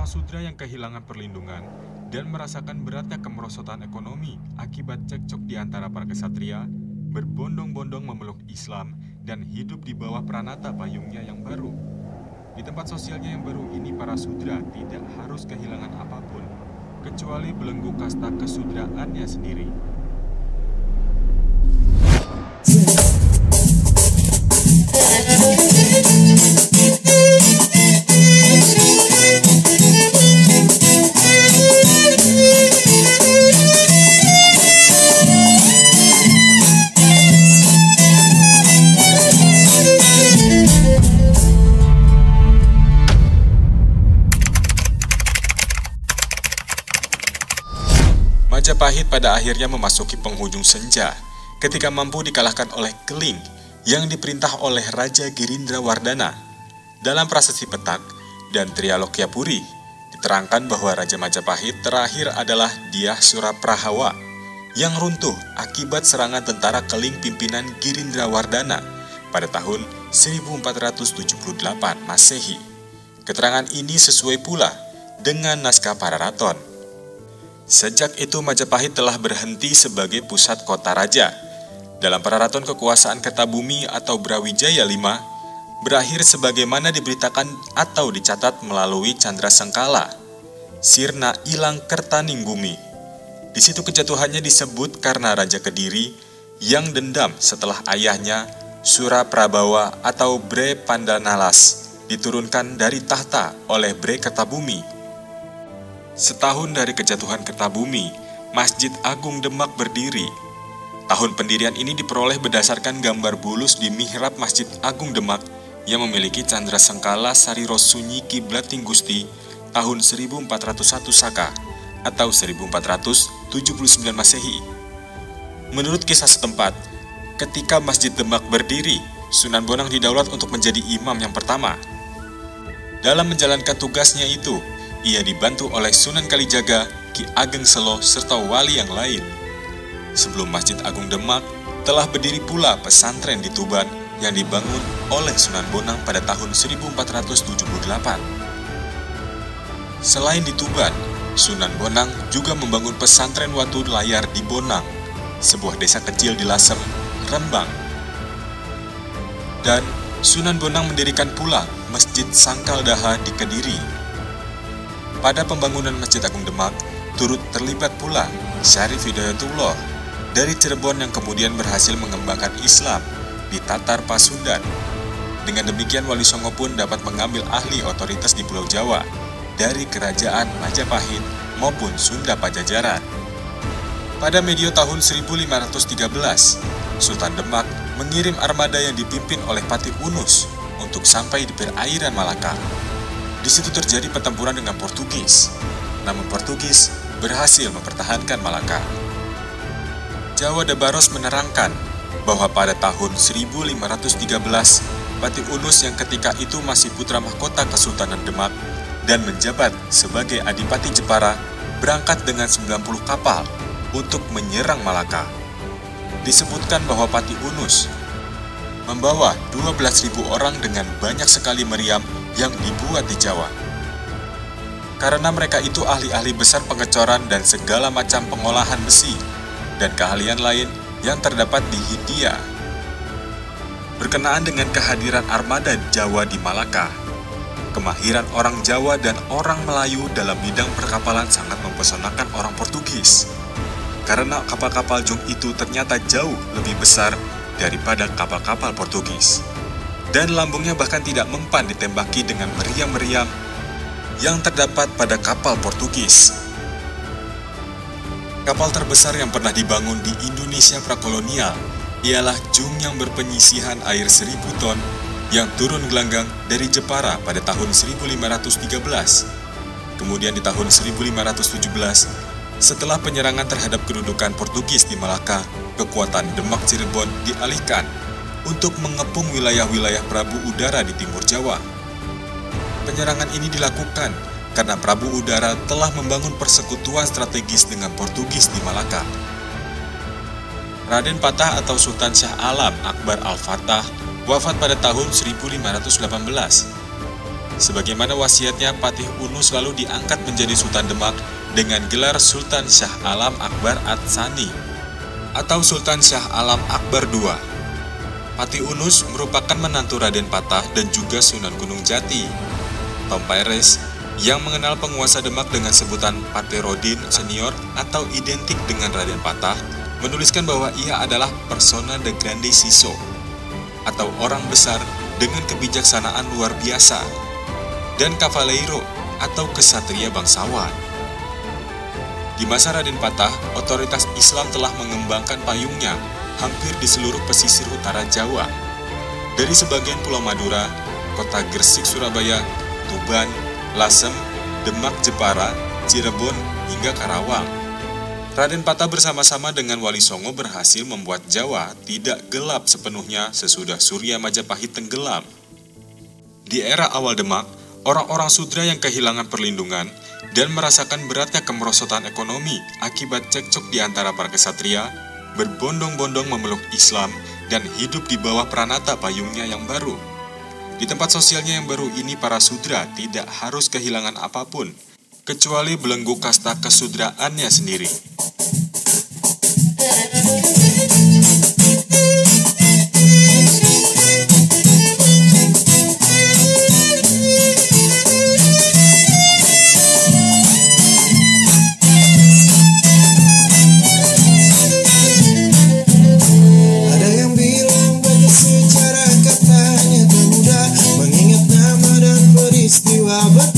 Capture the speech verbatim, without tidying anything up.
Sudra yang kehilangan perlindungan dan merasakan beratnya kemerosotan ekonomi akibat cekcok di antara para kesatria, berbondong-bondong memeluk Islam dan hidup di bawah pranata payungnya yang baru. Di tempat sosialnya yang baru ini, para Sudra tidak harus kehilangan apapun, kecuali belenggu kasta kesudraannya sendiri. Majapahit pada akhirnya memasuki penghujung senja ketika mampu dikalahkan oleh Keling yang diperintah oleh Raja Girindrawardhana. Dalam prasasti Petak dan Trialokyapuri diterangkan bahwa Raja Majapahit terakhir adalah Dyah Suraprahawa yang runtuh akibat serangan tentara Keling pimpinan Girindrawardhana pada tahun seribu empat ratus tujuh puluh delapan Masehi. Keterangan ini sesuai pula dengan naskah Pararaton. Sejak itu Majapahit telah berhenti sebagai pusat kota raja. Dalam Pararaton kekuasaan Kertabumi atau Brawijaya lima berakhir sebagaimana diberitakan atau dicatat melalui Candra Sengkala, Sirna Ilang Kertaningbumi. Di situ kejatuhannya disebut karena Raja Kediri yang dendam setelah ayahnya Suraprabawa atau Bre Pandanalas diturunkan dari tahta oleh Bre Kertabumi. Setahun dari kejatuhan Kertabumi, Masjid Agung Demak berdiri. Tahun pendirian ini diperoleh berdasarkan gambar bulus di mihrab Masjid Agung Demak yang memiliki Candra Sengkala Sariro Sunyi Kiblating Gusti tahun seribu empat ratus satu Saka atau seribu empat ratus tujuh puluh sembilan Masehi. Menurut kisah setempat, ketika Masjid Demak berdiri, Sunan Bonang didaulat untuk menjadi imam yang pertama. Dalam menjalankan tugasnya itu, ia dibantu oleh Sunan Kalijaga, Ki Ageng Selo, serta wali yang lain. Sebelum Masjid Agung Demak, telah berdiri pula pesantren di Tuban yang dibangun oleh Sunan Bonang pada tahun seribu empat ratus tujuh puluh delapan. Selain di Tuban, Sunan Bonang juga membangun pesantren Watu Layar di Bonang, sebuah desa kecil di Lasem, Rembang. Dan Sunan Bonang mendirikan pula Masjid Sangkaldaha di Kediri. Pada pembangunan Masjid Agung Demak, turut terlibat pula Syarif Hidayatullah dari Cirebon yang kemudian berhasil mengembangkan Islam di Tatar Pasundan. Dengan demikian Wali Songo pun dapat mengambil ahli otoritas di Pulau Jawa dari Kerajaan Majapahit maupun Sunda Pajajaran. Pada medio tahun seribu lima ratus tiga belas, Sultan Demak mengirim armada yang dipimpin oleh Patih Unus untuk sampai di perairan Malaka. Di situ terjadi pertempuran dengan Portugis, namun Portugis berhasil mempertahankan Malaka. Jawa Dabaros menerangkan bahwa pada tahun seribu lima ratus tiga belas, Patih Unus yang ketika itu masih putra mahkota Kesultanan Demak dan menjabat sebagai Adipati Jepara berangkat dengan sembilan puluh kapal untuk menyerang Malaka. Disebutkan bahwa Patih Unus membawa dua belas ribu orang dengan banyak sekali meriam yang dibuat di Jawa. Karena mereka itu ahli-ahli besar pengecoran dan segala macam pengolahan besi dan keahlian lain yang terdapat di Hindia. Berkenaan dengan kehadiran armada Jawa di Malaka, kemahiran orang Jawa dan orang Melayu dalam bidang perkapalan sangat mempesonakan orang Portugis. Karena kapal-kapal Jong itu ternyata jauh lebih besar daripada kapal-kapal Portugis. Dan lambungnya bahkan tidak mempan ditembaki dengan meriam-meriam yang terdapat pada kapal Portugis. Kapal terbesar yang pernah dibangun di Indonesia prakolonial ialah Jung yang berpenyisihan air seribu ton yang turun gelanggang dari Jepara pada tahun seribu lima ratus tiga belas. Kemudian di tahun seribu lima ratus tujuh belas, setelah penyerangan terhadap kedudukan Portugis di Malaka, kekuatan Demak Cirebon dialihkan untuk mengepung wilayah-wilayah Prabu Udara di timur Jawa. Penyerangan ini dilakukan karena Prabu Udara telah membangun persekutuan strategis dengan Portugis di Malaka. Raden Patah atau Sultan Shah Alam Akbar Al-Fatah wafat pada tahun seribu lima ratus delapan belas. Sebagaimana wasiatnya, Patih Unus lalu diangkat menjadi Sultan Demak dengan gelar Sultan Shah Alam Akbar Ats-Tsani atau Sultan Shah Alam Akbar kedua. Patih Unus merupakan menantu Raden Patah dan juga Sunan Gunung Jati. Tom Paires yang mengenal penguasa Demak dengan sebutan Paterodin Senior atau identik dengan Raden Patah, menuliskan bahwa ia adalah persona de grandissimo atau orang besar dengan kebijaksanaan luar biasa, dan Cavaleiro atau kesatria bangsawan. Di masa Raden Patah, otoritas Islam telah mengembangkan payungnya hampir di seluruh pesisir utara Jawa. Dari sebagian Pulau Madura, kota Gresik, Surabaya, Tuban, Lasem, Demak, Jepara, Cirebon, hingga Karawang. Raden Patah bersama-sama dengan Wali Songo berhasil membuat Jawa tidak gelap sepenuhnya sesudah Surya Majapahit tenggelam. Di era awal Demak, orang-orang Sudra yang kehilangan perlindungan dan merasakan beratnya kemerosotan ekonomi akibat cekcok di antara para kesatria, berbondong-bondong memeluk Islam dan hidup di bawah pranata payungnya yang baru. Di tempat sosialnya yang baru ini, para Sudra tidak harus kehilangan apapun, kecuali belenggu kasta kesudraannya sendiri. Ada yang bilang banyak sejarah, katanya tak mudah mengingat nama dan peristiwa.